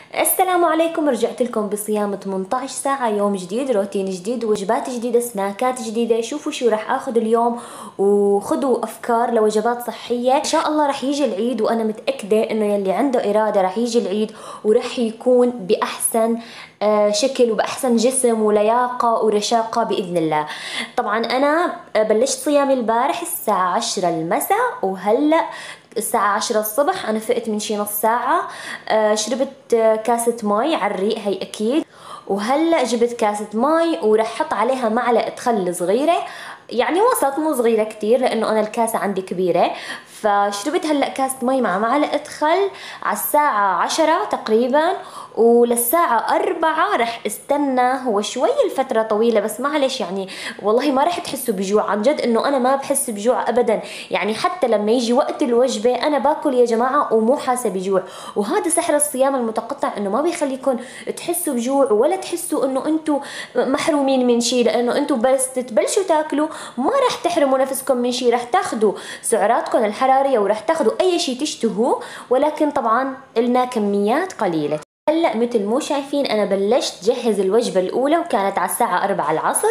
السلام عليكم، رجعت لكم بصيام 18 ساعة، يوم جديد، روتين جديد، وجبات جديدة، سناكات جديدة. شوفوا شو راح اخذ اليوم وخذوا افكار لوجبات صحية. ان شاء الله راح يجي العيد وانا متأكدة انه يلي عنده ارادة راح يجي العيد وراح يكون باحسن شكل وبأحسن جسم ولياقة ورشاقة بإذن الله. طبعا أنا بلشت صيامي البارح الساعة 10 المساء، وهلأ الساعة 10 الصبح. أنا فقت من شي نص ساعة. شربت كاسة مي على الريق، هي أكيد. وهلأ جبت كاسة مي وراح أحط عليها معلقة خل صغيرة، يعني وسط، مو صغيرة كتير لأنه أنا الكاسة عندي كبيرة. فشربت هلأ كاسة مي مع معلقة خل على الساعة 10 تقريبا، وللساعة 4 رح استنى. هو شوي الفترة طويلة بس معلش، يعني والله ما رح تحسوا بجوع، عن جد انه انا ما بحس بجوع ابدا. يعني حتى لما يجي وقت الوجبة انا باكل يا جماعة ومو حاسة بجوع. وهذا سحر الصيام المتقطع، انه ما بيخليكم تحسوا بجوع ولا تحسوا انه انتم محرومين من شيء، لانه انتم بس تبلشوا تاكلوا ما رح تحرموا نفسكم من شيء، رح تاخذوا سعراتكم الحرارية ورح تاخذوا اي شيء تشتهوه، ولكن طبعا لنا كميات قليلة. هلا مثل مو شايفين انا بلشت جهز الوجبة الاولى، وكانت على الساعة 4 العصر.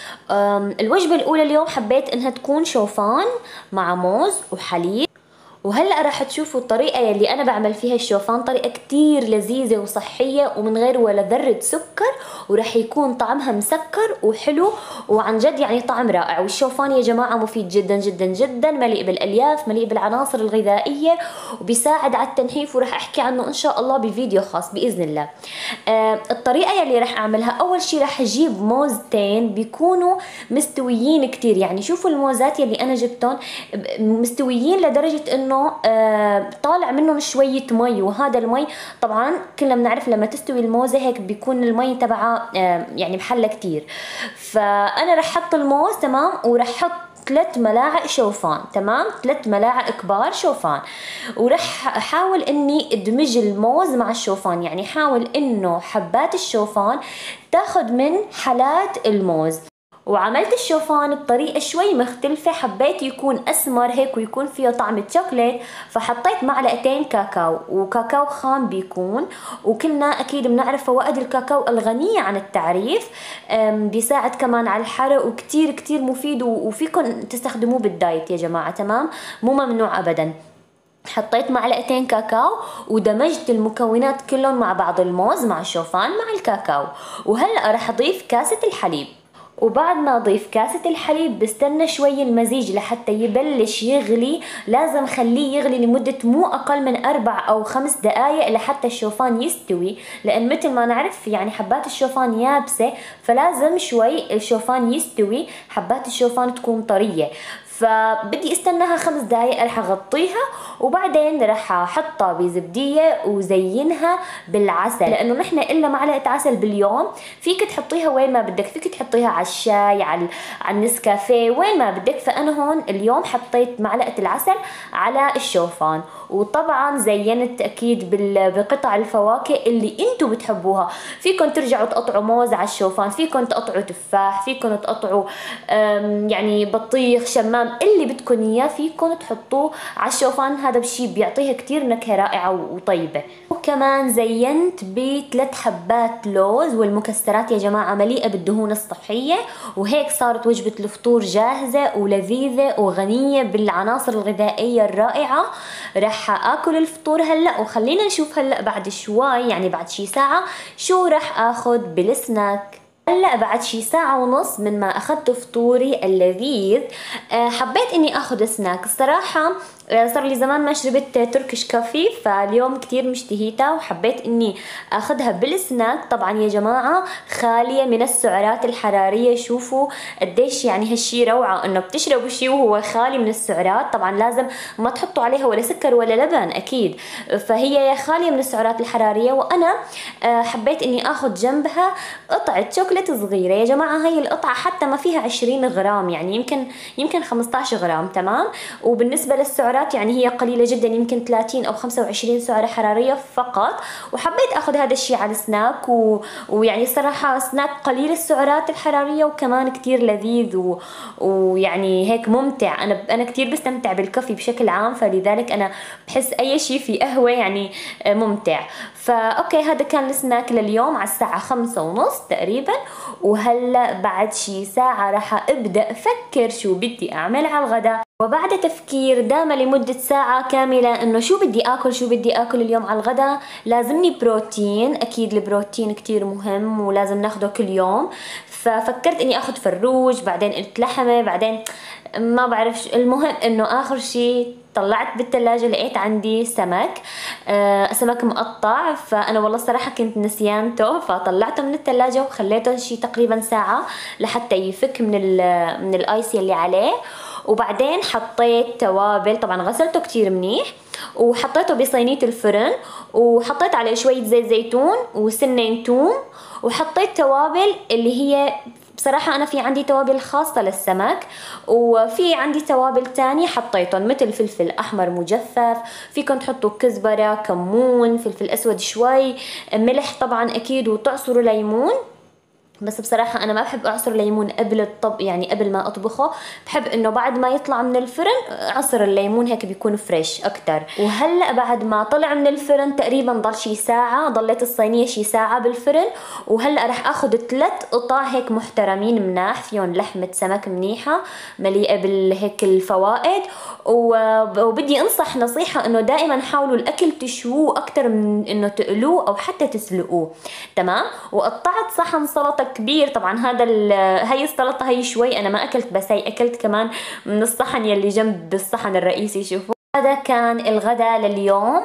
الوجبة الاولى اليوم حبيت انها تكون شوفان مع موز وحليب. وهلأ راح تشوفوا الطريقة يلي أنا بعمل فيها الشوفان، طريقة كتير لذيذة وصحية ومن غير ولا ذرة سكر، وراح يكون طعمها مسكر وحلو، وعن جد يعني طعم رائع. والشوفان يا جماعة مفيد جدا جدا جدا، مليء بالألياف، مليء بالعناصر الغذائية، وبيساعد على التنحيف، وراح أحكي عنه إن شاء الله بفيديو خاص بإذن الله. الطريقة يلي راح أعملها، أول شي راح أجيب موزتين بيكونوا مستويين كتير. يعني شوفوا الموزات يلي أنا جبتهم مستويين لدرجة إنه طالع منهم شوية مي، وهذا المي طبعا كلنا بنعرف لما تستوي الموزة هيك بيكون المي تبعها يعني بحلى كتير. فأنا رح أحط الموز تمام، ورح أحط 3 ملاعق شوفان، تمام، 3 ملاعق كبار شوفان. ورح احاول اني ادمج الموز مع الشوفان، يعني حاول انه حبات الشوفان تاخد من حلات الموز. وعملت الشوفان بطريقة شوي مختلفة، حبيت يكون أسمر هيك ويكون فيه طعم شوكولات، فحطيت معلقتين كاكاو، وكاكاو خام بيكون، وكلنا أكيد بنعرف فوائد الكاكاو الغنية عن التعريف. بيساعد كمان على الحرق، وكتير كتير مفيد، وفيكن تستخدموه بالدايت يا جماعة، تمام، مو ممنوع أبدا. حطيت معلقتين كاكاو ودمجت المكونات كلهم مع بعض، الموز مع الشوفان مع الكاكاو. وهلأ رح أضيف كاسة الحليب، وبعد ما اضيف كاسة الحليب بستنى شوي المزيج لحتى يبلش يغلي. لازم خليه يغلي لمدة مو اقل من 4 او 5 دقايق لحتى الشوفان يستوي، لان مثل ما نعرف يعني حبات الشوفان يابسة، فلازم شوي الشوفان يستوي، حبات الشوفان تكون طرية. فبدي استناها 5 دقايق، رح اغطيها، وبعدين رح احطها بزبدية وزينها بالعسل، لانه نحن إلا معلقة عسل باليوم. فيك تحطيها وين ما بدك، فيك تحطيها على الشاي، على النسكافيه، وين ما بدك. فانا هون اليوم حطيت معلقة العسل على الشوفان. وطبعا زينت اكيد بقطع الفواكه اللي انتو بتحبوها. فيكن ترجعوا تقطعوا موز على الشوفان، فيكن تقطعوا تفاح، فيكن تقطعوا يعني بطيخ، شمام، اللي بدكن اياه فيكن تحطوه على الشوفان. هذا بشي بيعطيها كتير نكهة رائعة وطيبة. وكمان زينت ب3 حبات لوز، والمكسرات يا جماعة مليئة بالدهون الصحية. وهيك صارت وجبة الفطور جاهزة ولذيذة وغنية بالعناصر الغذائية الرائعة. رح اكل الفطور هلأ، وخلينا نشوف هلأ بعد شوي، يعني بعد شي ساعة، شو رح اخذ بالسناك. هلا بعد شي ساعة ونص من ما اخذت فطوري اللذيذ، حبيت اني اخذ سناك. الصراحة صار لي زمان ما شربت تركش كافي، فاليوم كتير مشتهيتها وحبيت اني اخذها بالسناك. طبعا يا جماعة خالية من السعرات الحرارية. شوفوا قديش يعني هالشي روعة، انه بتشربوا شي وهو خالي من السعرات. طبعا لازم ما تحطوا عليها ولا سكر ولا لبن اكيد، فهي خالية من السعرات الحرارية. وانا حبيت اني اخذ جنبها قطعة شوكولاتة صغيرة يا جماعة. هاي القطعة حتى ما فيها 20 غرام، يعني يمكن 15 غرام، تمام. وبالنسبة للسعرات السعرات يعني هي قليلة جدا، يمكن 30 أو 25 سعرة حرارية فقط. وحبيت أخذ هذا الشيء على السناك، ويعني الصراحة سناك قليل السعرات الحرارية وكمان كتير لذيذ ويعني هيك ممتع. أنا كتير بستمتع بالكافي بشكل عام، فلذلك أنا بحس أي شيء في قهوة يعني ممتع. فأوكي هذا كان السناك لليوم على الساعة 5:30 تقريبا. وهلأ بعد شي ساعة راح أبدأ أفكر شو بدي أعمل على الغداء. وبعد تفكير دام لمدة ساعة كاملة إنه شو بدي آكل اليوم على الغداء. لازمني بروتين، أكيد البروتين كتير مهم ولازم ناخده كل يوم. ففكرت إني آخد فروج، بعدين قلت لحمة، بعدين ما بعرف. المهم إنه آخر شي طلعت بالثلاجة لقيت عندي سمك، سمك مقطع. فأنا والله الصراحة كنت نسيانته، فطلعته من الثلاجة وخليته شي تقريبا ساعة لحتى يفك من الآيس اللي عليه. وبعدين حطيت توابل، طبعا غسلته كتير منيح، وحطيته بصينية الفرن، وحطيت عليه شوية زيت زيتون وسنين توم، وحطيت توابل اللي هي بصراحة أنا في عندي توابل خاصة للسمك، وفي عندي توابل تانية حطيتهم مثل فلفل أحمر مجفف، فيكم تحطوا كزبرة، كمون، فلفل أسود شوي، ملح طبعا أكيد، وتعصروا ليمون. بس بصراحة أنا ما بحب أعصر ليمون قبل يعني قبل ما أطبخه، بحب إنه بعد ما يطلع من الفرن عصر الليمون، هيك بيكون فريش أكتر. وهلأ بعد ما طلع من الفرن تقريبا ضل شي ساعة، ضليت الصينية شي ساعة بالفرن. وهلأ رح أخذ 3 قطع هيك محترمين مناح، فيهم لحمة سمك منيحة مليئة بالهيك الفوائد. وبدي أنصح نصيحة إنه دائما حاولوا الأكل تشووه أكتر من إنه تقلوه أو حتى تسلقوه، تمام. وقطعت صحن سلطة كبير، طبعا هاي السلطة هي شوي أنا ما أكلت، بس هي أكلت كمان من الصحن يلي جنب الصحن الرئيسي. شوفوا هذا كان الغداء لليوم.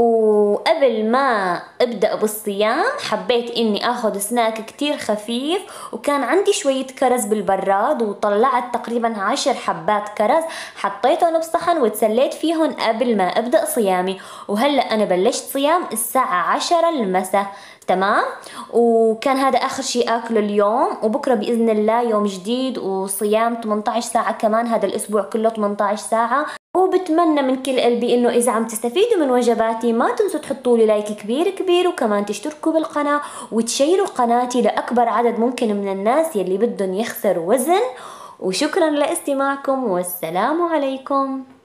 وقبل ما ابدأ بالصيام حبيت اني اخذ سناك كتير خفيف، وكان عندي شوية كرز بالبراد، وطلعت تقريبا 10 حبات كرز حطيتهم بصحن وتسليت فيهم قبل ما ابدأ صيامي. وهلأ انا بلشت صيام الساعة 10 المساء، تمام. وكان هذا اخر شيء اكله اليوم، وبكره باذن الله يوم جديد وصيام 18 ساعة كمان، هذا الاسبوع كله 18 ساعة. وبتمنى من كل قلبي انه اذا عم تستفيدوا من وجباتي ما تنسوا تحطوا لي لايك كبير كبير، وكمان تشتركوا بالقناة وتشيروا قناتي لاكبر عدد ممكن من الناس يلي بدهم يخسروا وزن. وشكرا لاستماعكم، والسلام عليكم.